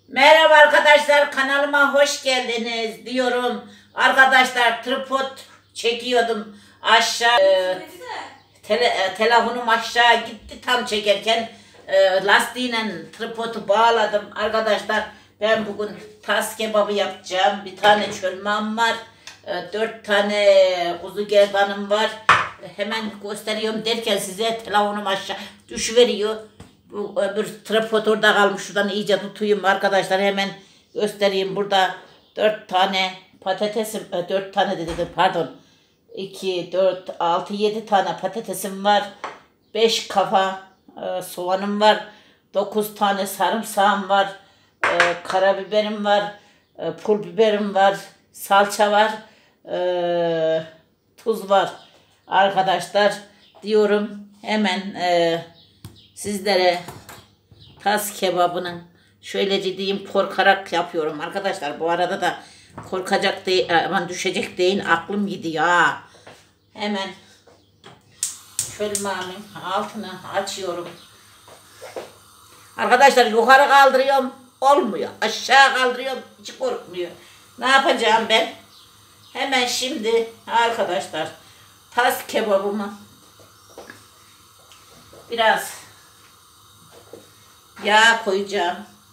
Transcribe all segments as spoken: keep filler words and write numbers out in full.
Merhaba arkadaşlar, kanalıma hoş geldiniz diyorum. Arkadaşlar tripod çekiyordum aşağı, e, tele, e, telefonum aşağı gitti tam çekerken e, lastiğiyle tripodu bağladım. Arkadaşlar ben bugün tas kebabı yapacağım. Bir tane çölmem var, e, dört tane kuzu gerdanım var. E, hemen gösteriyorum derken size telefonum aşağı düşüveriyor. Bu öbür tripod orada kalmış. Şuradan iyice tutayım arkadaşlar, hemen göstereyim. Burada dört tane patatesim, dört tane dedim pardon. iki, dört, altı, yedi tane patatesim var. beş kafa e, soğanım var. dokuz tane sarımsağım var. E, karabiberim var. E, pul biberim var. Salça var. E, tuz var. Arkadaşlar diyorum hemen e, sizlere tas kebabının şöylece diyeyim, korkarak yapıyorum arkadaşlar. Bu arada da korkacak değil, aman düşecek değil, aklım gidiyor ha. Hemen çölmemin altını açıyorum. Arkadaşlar yukarı kaldırıyorum, olmuyor. Aşağı kaldırıyorum, hiç korkmuyor. Ne yapacağım ben? Hemen şimdi arkadaşlar tas kebabımı biraz yağ koyacağım.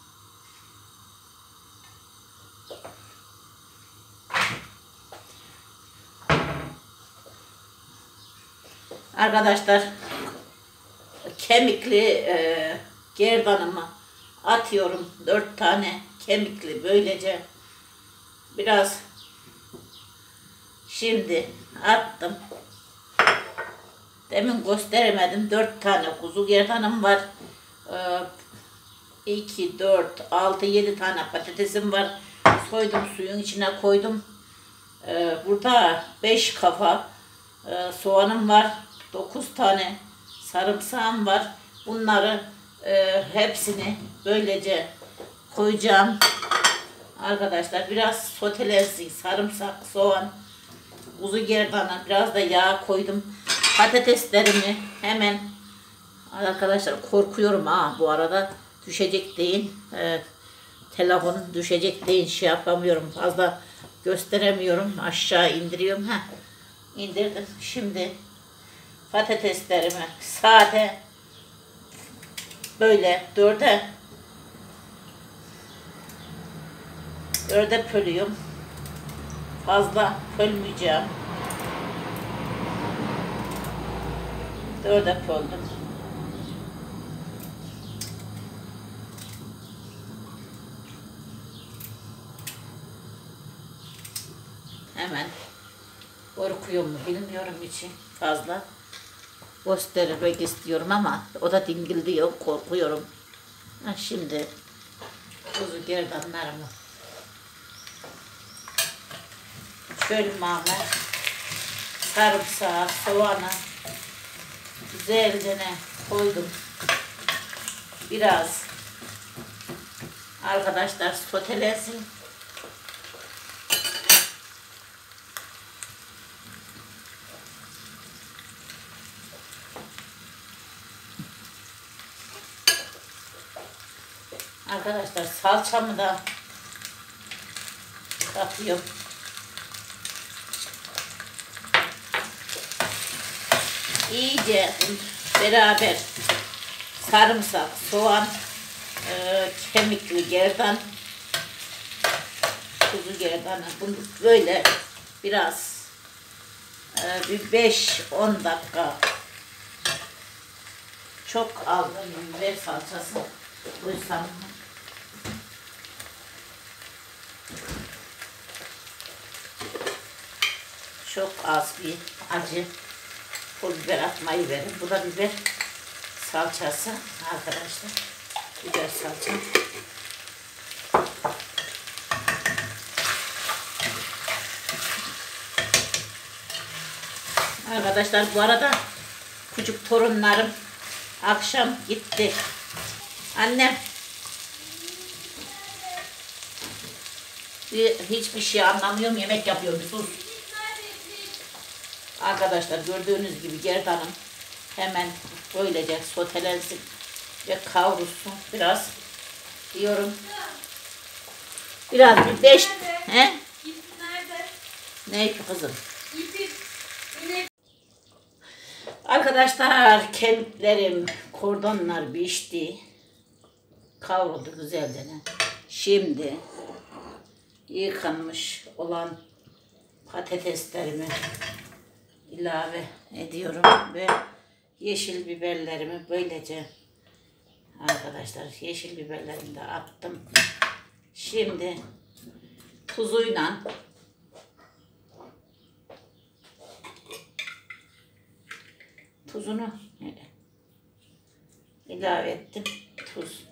Arkadaşlar kemikli e, gerdanımı atıyorum. Dört tane kemikli böylece biraz şimdi attım. Demin gösteremedim. Dört tane kuzu gerdanım var. iki, dört, altı, yedi tane patatesim var. Soydum, suyun içine koydum. Ee, burada beş kafa e, soğanım var. dokuz tane sarımsağım var. Bunları e, hepsini böylece koyacağım. Arkadaşlar biraz sotelensin. Sarımsak, soğan, kuzu gerdanı, biraz da yağ koydum. Patateslerimi hemen, arkadaşlar korkuyorum ha bu arada. Düşecek değil. Ee, telefon düşecek değil. Şey yapamıyorum. Fazla gösteremiyorum. Aşağı indiriyorum. Heh, indirdim. Şimdi patateslerimi sade böyle dörde dörde bölüyorum. Fazla bölmeyeceğim. Dörde böldüm. Hemen korkuyor mu bilmiyorum, için fazla göstermek istiyorum ama o da dingil diyor, korkuyorum. Ha, şimdi kuzu gerdanlarımı çölmağımı, sarımsağı, soğanı güzelce koydum. Biraz arkadaşlar sotelensin. Arkadaşlar salçamı da katıyorum. İyice beraber sarımsak, soğan, e, kemikli gerdan, kuzu gerdanı, bunu böyle biraz e, bir beş on dakika, çok az biber salçası koysam. Çok az bir acı pul biber atmayı verin. Bu da biber salçası arkadaşlar. Biber salça. Arkadaşlar bu arada küçük torunlarım akşam gitti. Annem hiçbir şey anlamıyorum, yemek yapıyorum, bir sus. Arkadaşlar gördüğünüz gibi gerdanım hemen böylece sotelensin ve kavrulsun biraz diyorum. Biraz bir beş... Nerede? He? İp nerede? Ne ki kızım? İpi inek. Arkadaşlar kemiklerim, kordonlar pişti. Kavruldu güzelce. Şimdi yıkanmış olan patateslerimi ilave ediyorum ve yeşil biberlerimi böylece arkadaşlar yeşil biberlerimi de attım. Şimdi tuzuyla tuzunu ilave ettim. Tuz.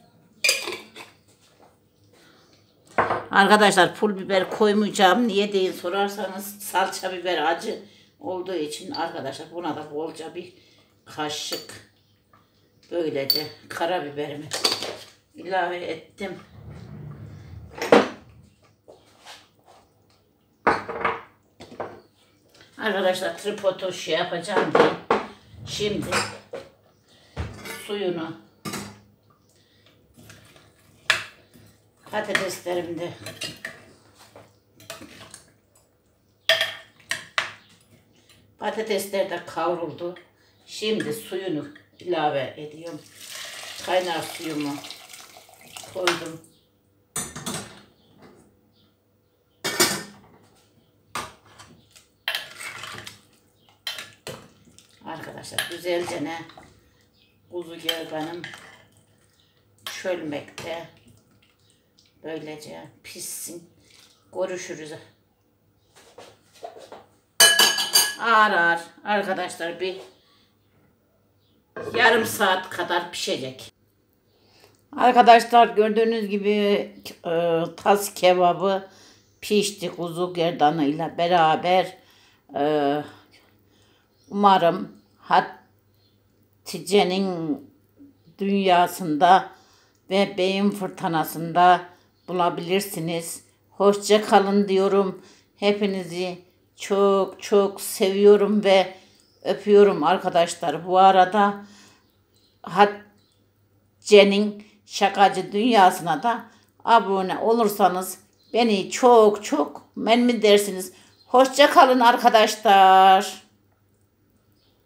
Arkadaşlar pul biber koymayacağım. Niye diye sorarsanız salça biber acı olduğu için arkadaşlar buna da bolca bir kaşık böylece karabiberimi ilave ettim. Arkadaşlar tripodu şey yapacağım diye şimdi suyunu patateslerim de patatesler de kavruldu. Şimdi suyunu ilave ediyorum. Kaynar suyumu koydum. Arkadaşlar güzelce ne kuzu gerdanım çölmekte. Böylece pişsin. Görüşürüz. Ağır ağır arkadaşlar bir yarım saat kadar pişecek. Arkadaşlar gördüğünüz gibi e, tas kebabı pişti kuzu gerdanıyla beraber. E, umarım Hatice'nin dünyasında ve beyin fırtınasında bulabilirsiniz. Hoşça kalın diyorum. Hepinizi çok çok seviyorum ve öpüyorum arkadaşlar. Bu arada Hatice'nin şakacı dünyasına da abone olursanız beni çok çok memnun dersiniz. Hoşça kalın arkadaşlar.